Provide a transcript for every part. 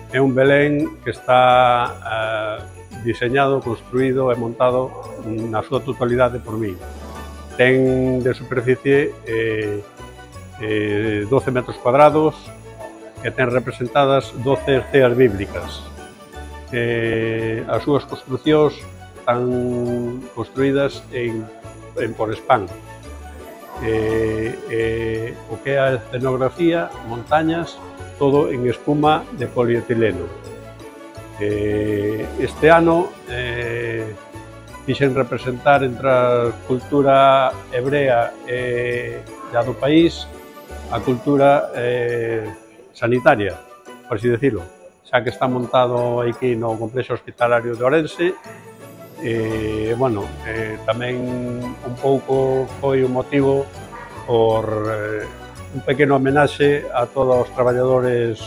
É un Belén que está diseñado, construído e montado na súa totalidade por min. Ten de superficie 12 metros cuadrados e ten representadas 12 ceas bíblicas. As súas construcións están construídas en Porespán. O que é a escenografía, montañas, todo en espuma de polietileno. Este ano quixen representar entre a cultura hebrea e a do país a cultura sanitaria, por así decirlo, xa que está montado aquí no complexo hospitalario de Ourense. Tamén un pouco foi o motivo por un pequeno homenaxe a todos os traballadores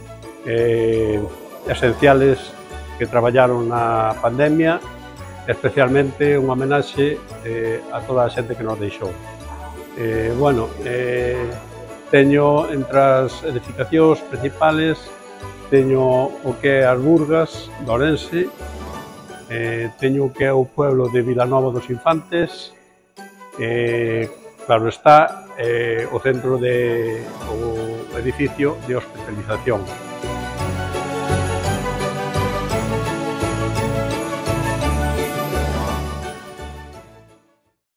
esenciales que traballaron na pandemia, especialmente un homenaxe a toda a xente que nos deixou. Teño entre as edificacións principales, teño o que é as Burgas de Ourense, teño o que é o pueblo de Vilanova dos Infantes, claro está, o centro o edificio de hospitalización.